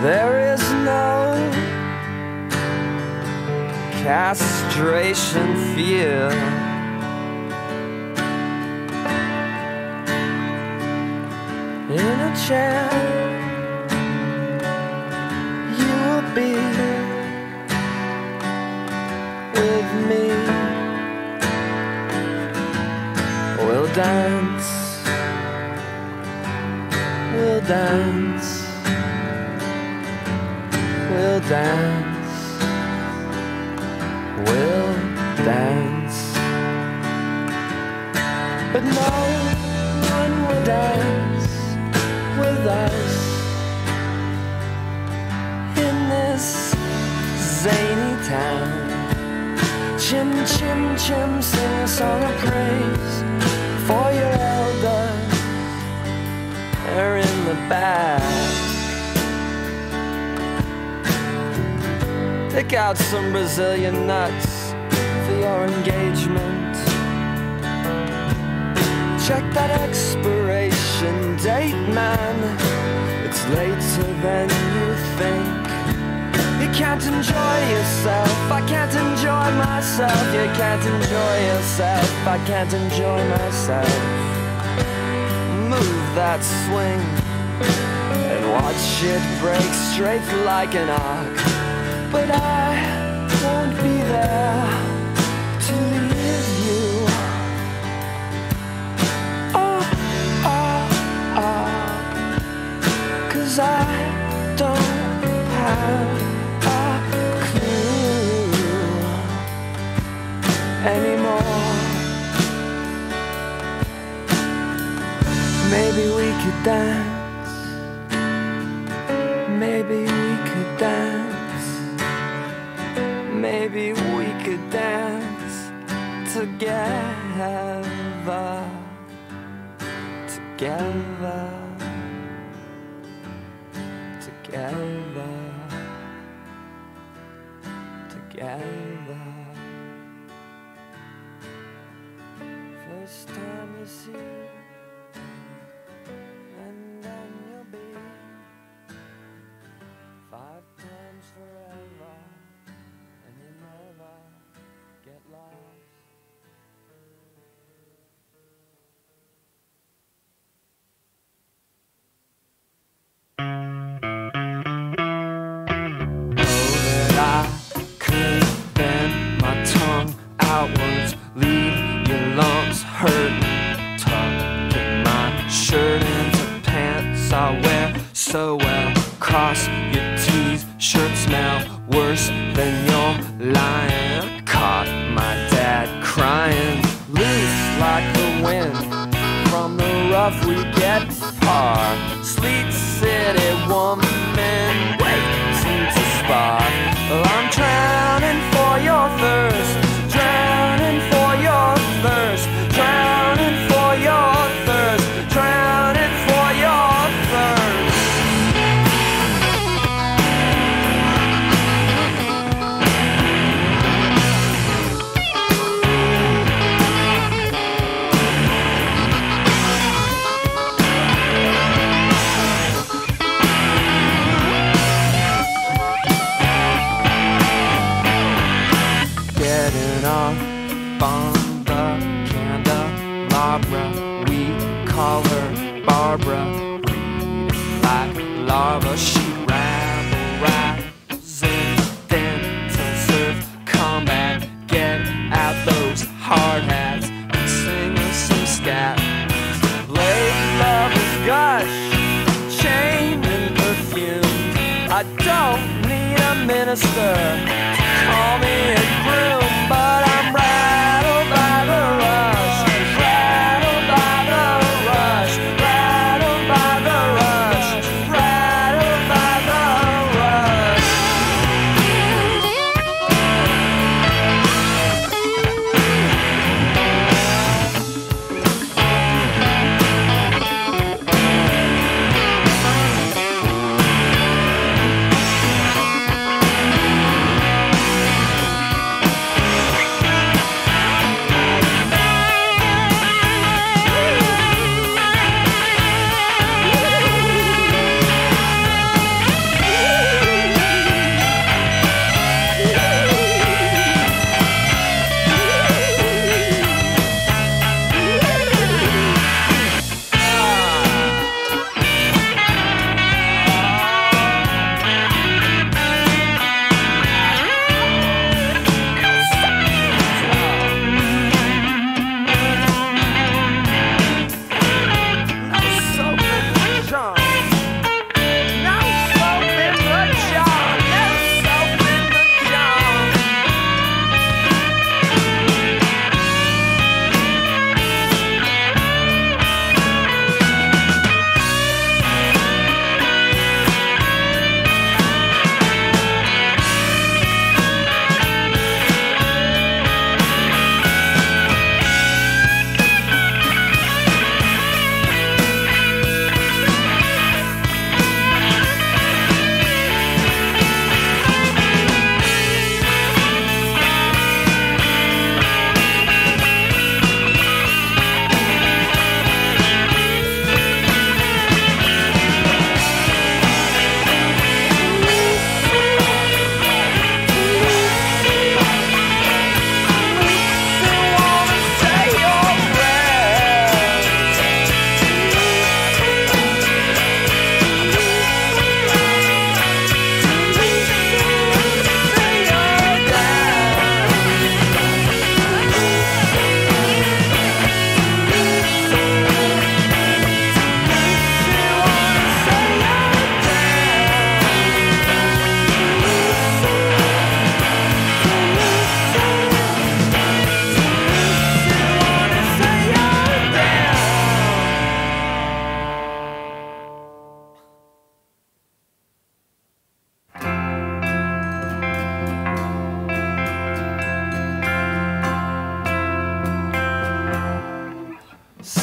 There is no castration fear. In a chair you will be with me. We'll dance, we'll dance, we'll dance, we'll dance. But no one will dance with us in this zany town. Chim, chim, chim, sing a song of praise for your elders. They're in the back. Pick out some Brazilian nuts for your engagement. Check that expiration date, man. It's later than you think. You can't enjoy yourself, I can't enjoy myself. You can't enjoy yourself, I can't enjoy myself. Move that swing and watch it break straight like an arc. But I won't be there to leave you. Cause I don't have a clue anymore. Maybe we could dance. Maybe we could dance. Maybe we could dance together. Together. Together, together. First time you see, and then you'll be 5 times forever, and you never get lost. Outwards, leave your lungs hurting. Tucking my shirt into pants I wear so well. Cross your T's, shirt smell worse than your lying. Caught my dad crying, loose like the wind from the rough we get far. Sleet City woman waiting to spark. Well, I'm drowning for your thirst. Drowning for your thirst, drowning for your thirst, drowning for your thirst. Getting off on the candelabra, we call her Barbara. Reading like lava, she rabble-rising, then to serve combat. Get out those hard hats and sing us some scat. Late lovers gush, chain and perfume. I don't need a minister to call me a groom, but I'm rattled by the rush, rattled by the rush, rattled by the rush, rattled by the rush.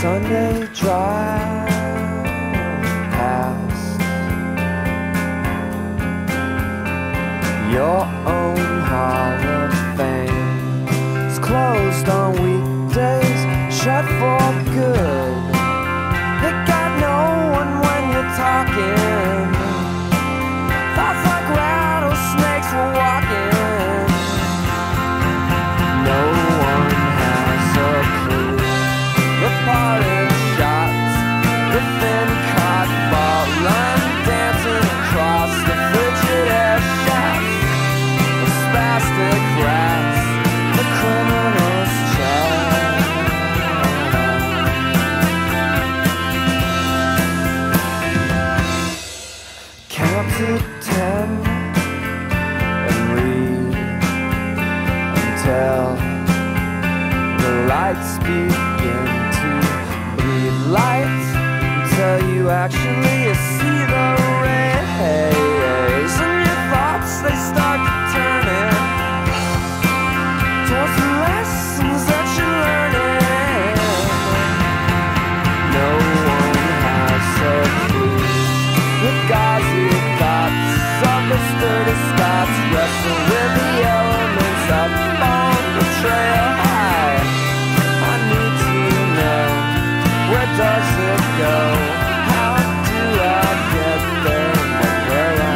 Sunday drive past your own Hall of Fame. It's closed on weekdays, shut for good. It got no one when you're talking. Thoughts like rattlesnakes were walking. No one has a clue. The parting shots, the thin cardboard line dancing across the frigid air shafts, the spastic rats, the criminal's chat. Count to 10 and read until the lights begin to bleed light, until you actually see the rays, and your thoughts they start turning towards the lessons that you're learning. No one has a clue. The gauzy thoughts of the sturdy Scots wrestle with the elements up on the trail high. I need to know, where does it go? How do I get there? What will I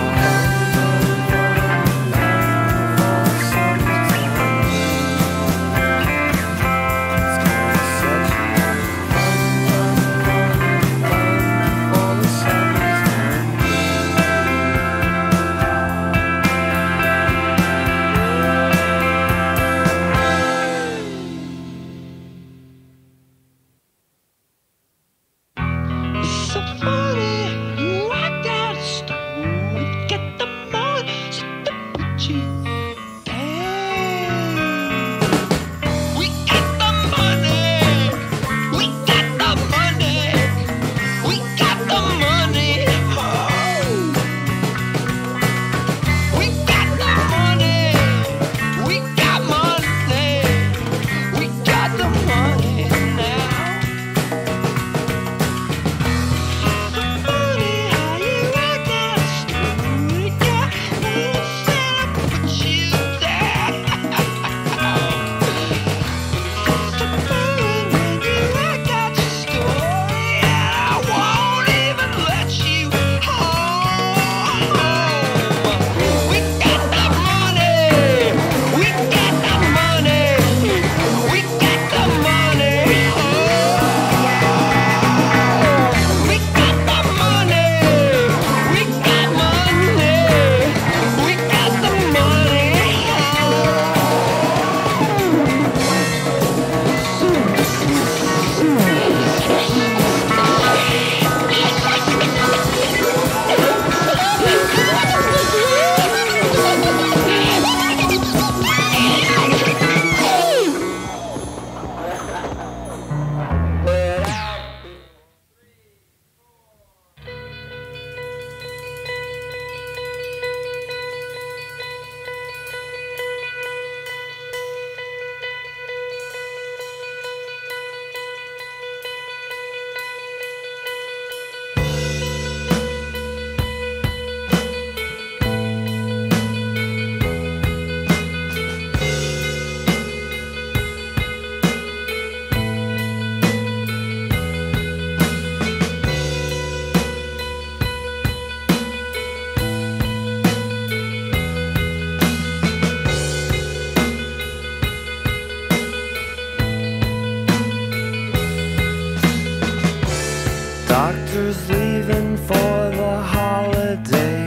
Doctors leaving for the holiday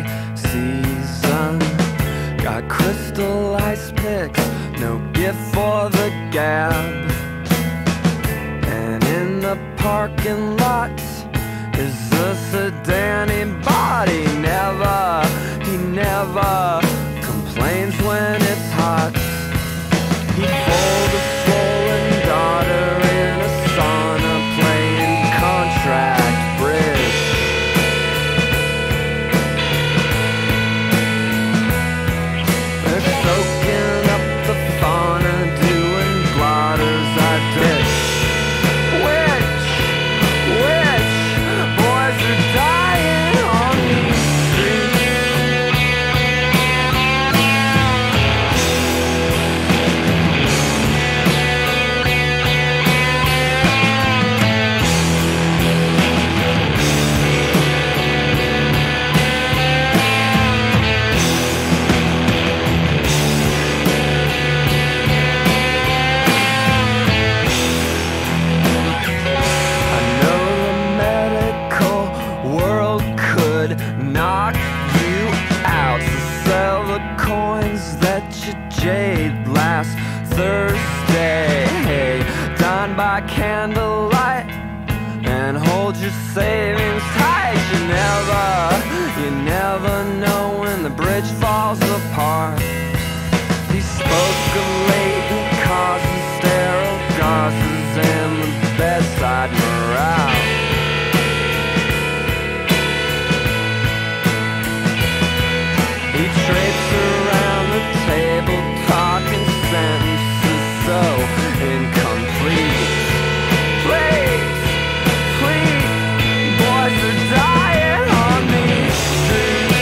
season. Got crystal ice picks, no gift for the gab. And in the parking lot is a sedan. He never complains when it's hot. He'd fold a swollen daughter in a sauna playing contract bridge. They're soaking up the fauna, doing blotters I ditch. Where your jade last Thursday. Dine by candlelight and hold your savings tight. You never know when the bridge falls apart. He spoke of latent causes, sterile gauzes, and the bedside morale. He traipsed around the table, talking sentences so incomplete. Please, boys are dying on these streets.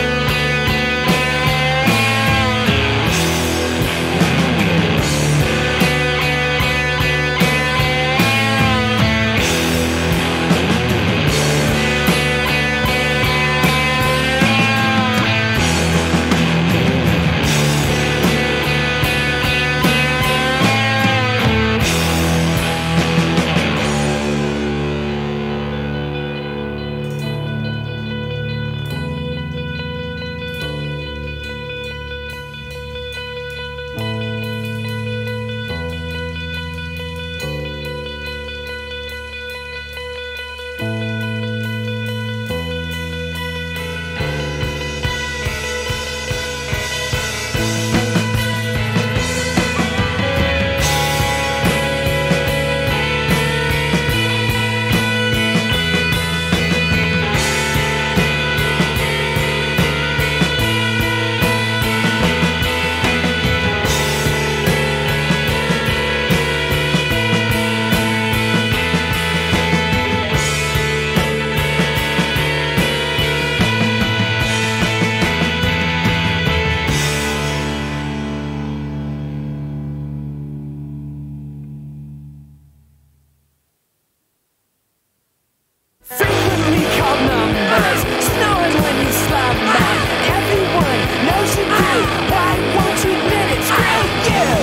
Frequently called numbers, snowing when you slap back. Everyone knows you do. Why won't you admit it? Screw you!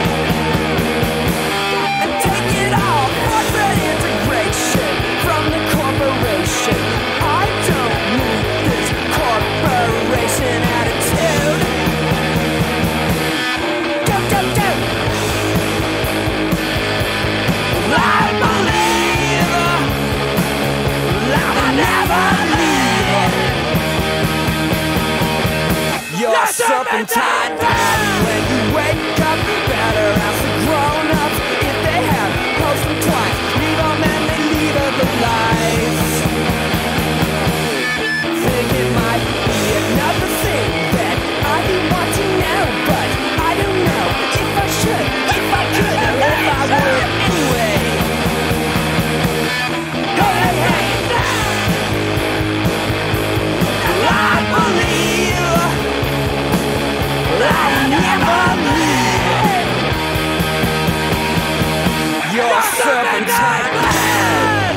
And take it all for the integration from the corporation. I don't need this corporation attitude. Go, go, go! I believe I'll never leave. Your serpentine pattern when you wake up. Better ask the grown-ups if they have post them twice. Leave them and they lead other lives. Think it might be another thing that I do want to know, but I don't know if I should, if I could, or if I would anyway. Hey, hey. I believe I'll never leave your serpentine plan.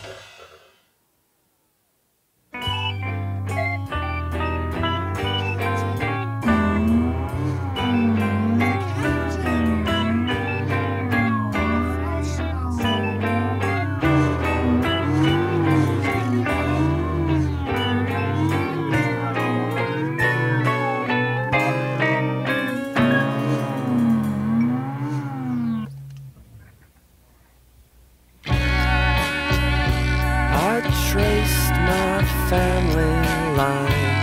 Traced my family line.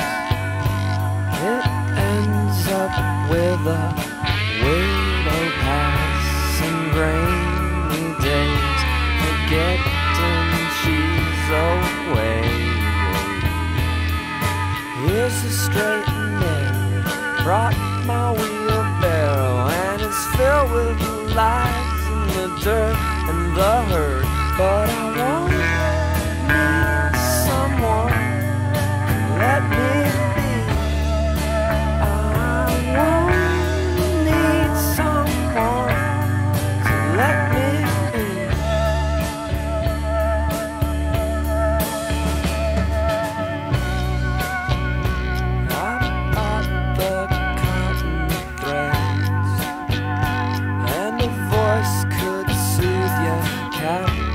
It ends up with a widow pass and rainy days, forgetting she's away. Here's a straight nail, brought my wheelbarrow, and it's filled with the lies and the dirt and the hurt. But I won't need someone, let me be. I won't need someone to let me be. I bought the cotton threads, and a voice could soothe your cat.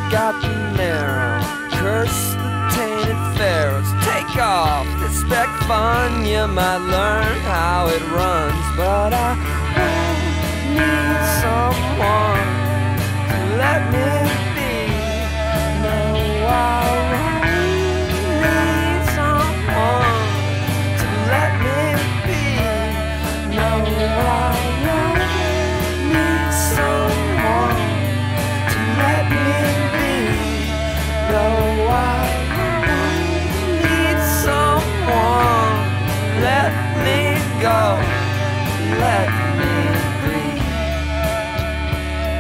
got the marrow. Curse the tainted pharaohs. Take off, expect fun. You might learn how it runs, but I need someone to let me be. No, I need someone to let me be. No, I need someone to let me be. No, I need someone. Let me go. Let me be.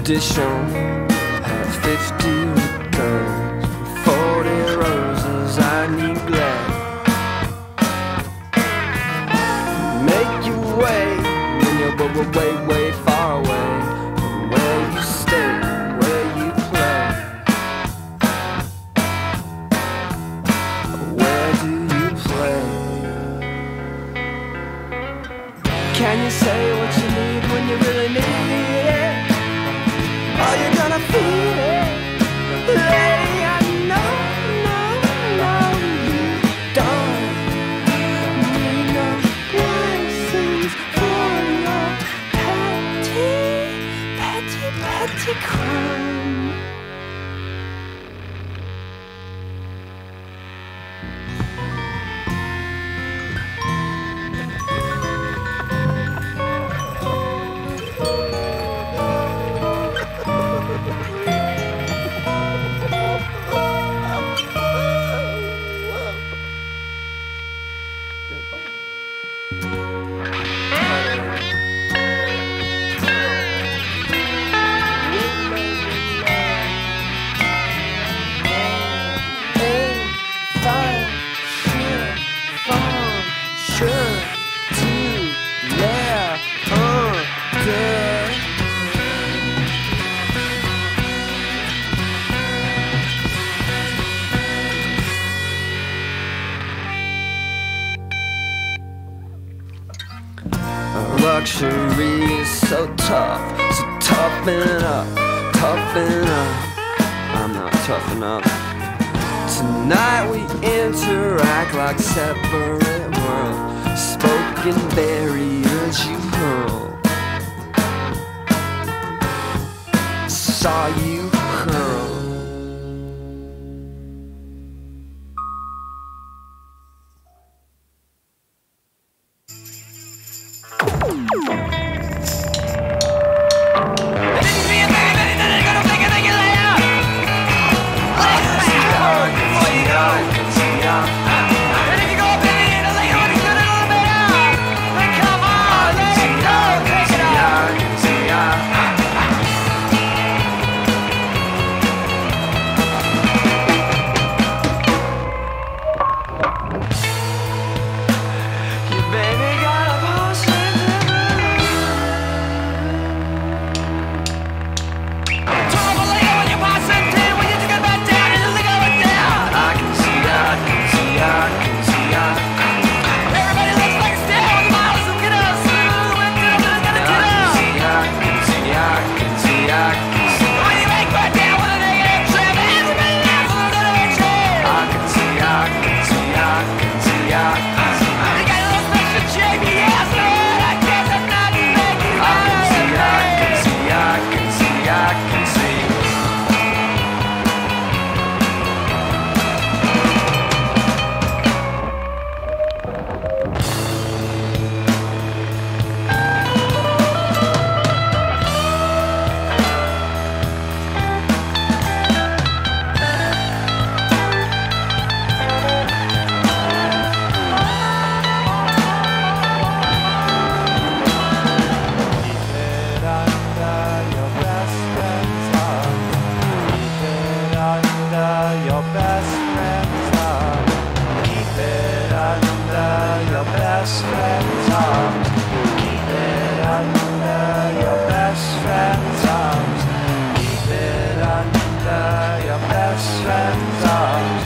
tradition. Had 50 girls, 40 roses I neglect. Make your way when you're way, way far away from where you stay, where you play. Where do you play? Can you say what you need when you really need it? Are you gonna feel it? Lady, I know, you don't need no license for your petty crime. Luxury is so toughen up. I'm not tough enough. Tonight we interact like separate worlds. Spoken barriers you hurl. Saw you curl. Best friend's arms. Keep it under your best friend's arms. Keep it under your best friend's arms.